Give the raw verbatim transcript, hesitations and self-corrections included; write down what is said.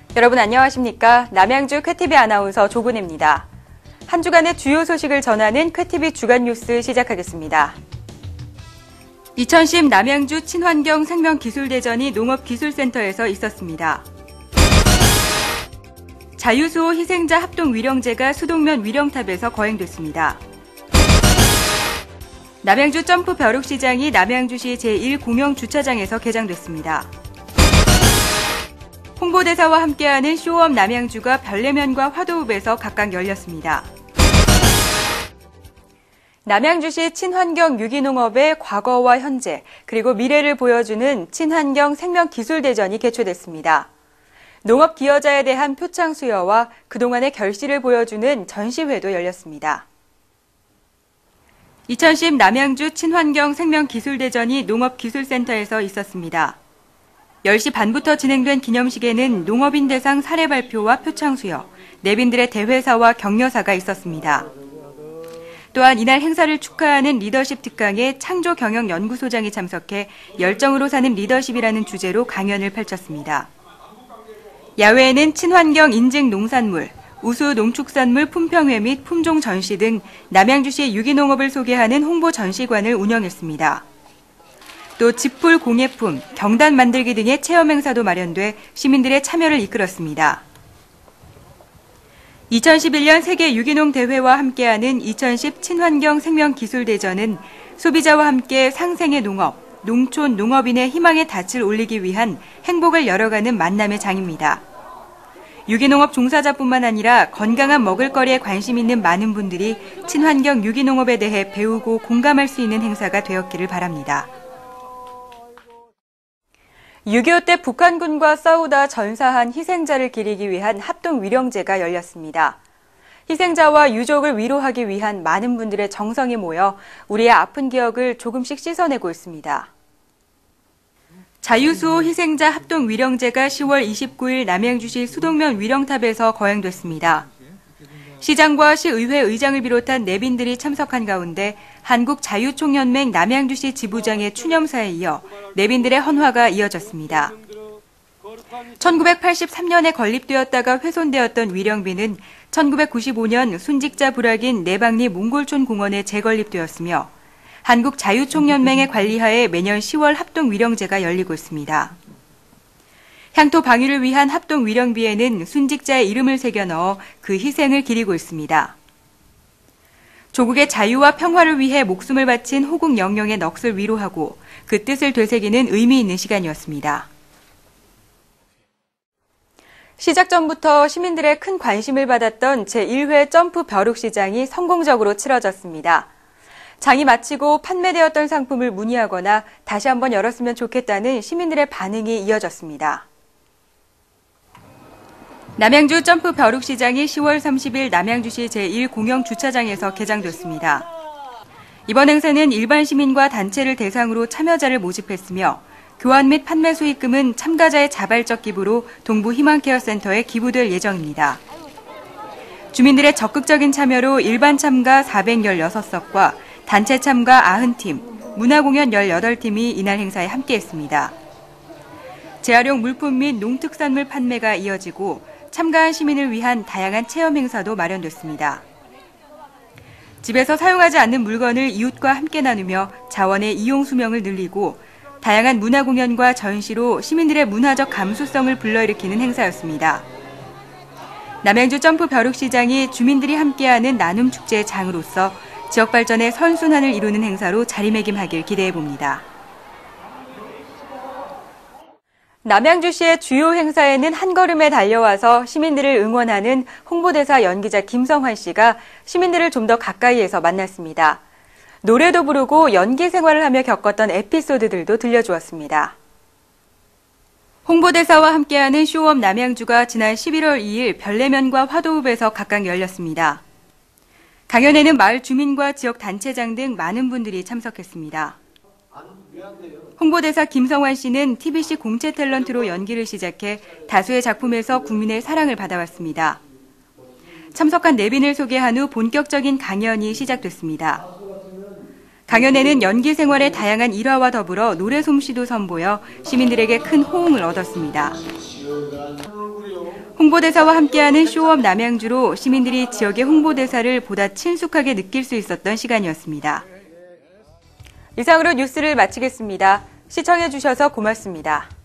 여러분 안녕하십니까? 남양주 쾌티비 아나운서 조근혜입니다. 한 주간의 주요 소식을 전하는 쾌티비 주간 뉴스 시작하겠습니다. 이천십 남양주 친환경 생명기술대전이 농업기술센터에서 있었습니다. 자유수호 희생자 합동위령제가 수동면 위령탑에서 거행됐습니다. 남양주 점프 벼룩시장이 남양주시 제일 공영주차장에서 개장됐습니다. 홍보대사와 함께하는 쇼업 남양주가 별내면과 화도읍에서 각각 열렸습니다. 남양주시 친환경 유기농업의 과거와 현재, 그리고 미래를 보여주는 친환경 생명기술대전이 개최됐습니다. 농업 기여자에 대한 표창 수여와 그동안의 결실을 보여주는 전시회도 열렸습니다. 이천십 남양주 친환경 생명기술대전이 농업기술센터에서 있었습니다. 열 시 반부터 진행된 기념식에는 농업인 대상 사례 발표와 표창 수여, 내빈들의 대회사와 격려사가 있었습니다. 또한 이날 행사를 축하하는 리더십 특강에 창조경영연구소장이 참석해 열정으로 사는 리더십이라는 주제로 강연을 펼쳤습니다. 야외에는 친환경 인증 농산물, 우수 농축산물 품평회 및 품종 전시 등 남양주시 유기농업을 소개하는 홍보 전시관을 운영했습니다. 또 집풀 공예품, 경단 만들기 등의 체험 행사도 마련돼 시민들의 참여를 이끌었습니다. 이천십일 년 세계 유기농 대회와 함께하는 이천십 친환경 생명기술대전은 소비자와 함께 상생의 농업, 농촌 농업인의 희망의 닻을 올리기 위한 행복을 열어가는 만남의 장입니다. 유기농업 종사자뿐만 아니라 건강한 먹을거리에 관심 있는 많은 분들이 친환경 유기농업에 대해 배우고 공감할 수 있는 행사가 되었기를 바랍니다. 육이오 때 북한군과 싸우다 전사한 희생자를 기리기 위한 합동위령제가 열렸습니다. 희생자와 유족을 위로하기 위한 많은 분들의 정성이 모여 우리의 아픈 기억을 조금씩 씻어내고 있습니다. 자유수호 희생자 합동위령제가 시월 이십구일 남양주시 수동면 위령탑에서 거행됐습니다. 시장과 시의회 의장을 비롯한 내빈들이 참석한 가운데 한국자유총연맹 남양주시 지부장의 추념사에 이어 내빈들의 헌화가 이어졌습니다. 천구백팔십삼 년에 건립되었다가 훼손되었던 위령비는 천구백구십오 년 순직자 불악인 내방리 몽골촌 공원에 재건립되었으며 한국자유총연맹의 관리하에 매년 시월 합동위령제가 열리고 있습니다. 향토 방위를 위한 합동위령비에는 순직자의 이름을 새겨 넣어 그 희생을 기리고 있습니다. 조국의 자유와 평화를 위해 목숨을 바친 호국 영령의 넋을 위로하고 그 뜻을 되새기는 의미 있는 시간이었습니다. 시작 전부터 시민들의 큰 관심을 받았던 제일 회 점프 벼룩시장이 성공적으로 치러졌습니다. 장이 마치고 판매되었던 상품을 문의하거나 다시 한번 열었으면 좋겠다는 시민들의 반응이 이어졌습니다. 남양주 점프 벼룩시장이 시월 삼십일 남양주시 제일 공영주차장에서 개장됐습니다. 이번 행사는 일반 시민과 단체를 대상으로 참여자를 모집했으며 교환 및 판매 수익금은 참가자의 자발적 기부로 동부 희망케어센터에 기부될 예정입니다. 주민들의 적극적인 참여로 일반 참가 사백십육 석과 단체 참가 구십 팀, 문화공연 십팔 팀이 이날 행사에 함께했습니다. 재활용 물품 및 농특산물 판매가 이어지고 참가한 시민을 위한 다양한 체험 행사도 마련됐습니다. 집에서 사용하지 않는 물건을 이웃과 함께 나누며 자원의 이용 수명을 늘리고 다양한 문화 공연과 전시로 시민들의 문화적 감수성을 불러일으키는 행사였습니다. 남양주 점프 벼룩시장이 주민들이 함께하는 나눔 축제의 장으로서 지역 발전의 선순환을 이루는 행사로 자리매김하길 기대해봅니다. 남양주시의 주요 행사에는 한걸음에 달려와서 시민들을 응원하는 홍보대사 연기자 김성환 씨가 시민들을 좀 더 가까이에서 만났습니다. 노래도 부르고 연기 생활을 하며 겪었던 에피소드들도 들려주었습니다. 홍보대사와 함께하는 쇼업 남양주가 지난 십일월 이일 별내면과 화도읍에서 각각 열렸습니다. 강연에는 마을 주민과 지역 단체장 등 많은 분들이 참석했습니다. 홍보대사 김성환 씨는 티비씨 공채 탤런트로 연기를 시작해 다수의 작품에서 국민의 사랑을 받아왔습니다. 참석한 내빈을 소개한 후 본격적인 강연이 시작됐습니다. 강연에는 연기 생활의 다양한 일화와 더불어 노래 솜씨도 선보여 시민들에게 큰 호응을 얻었습니다. 홍보대사와 함께하는 쇼업 남양주로 시민들이 지역의 홍보대사를 보다 친숙하게 느낄 수 있었던 시간이었습니다. 이상으로 뉴스를 마치겠습니다. 시청해주셔서 고맙습니다.